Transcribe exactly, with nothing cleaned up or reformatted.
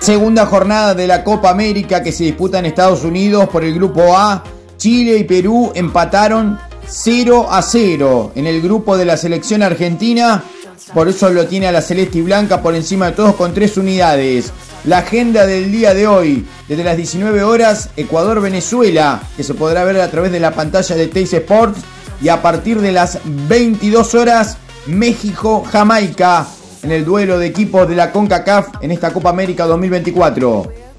Segunda jornada de la Copa América que se disputa en Estados Unidos por el grupo A. Chile y Perú empataron cero a cero en el grupo de la selección argentina. Por eso lo tiene a la celeste y blanca por encima de todos con tres unidades. La agenda del día de hoy, desde las diecinueve horas, Ecuador-Venezuela, que se podrá ver a través de la pantalla de Teis Sports. Y a partir de las veintidós horas, México-Jamaica, en el duelo de equipos de la CONCACAF en esta Copa América dos mil veinticuatro.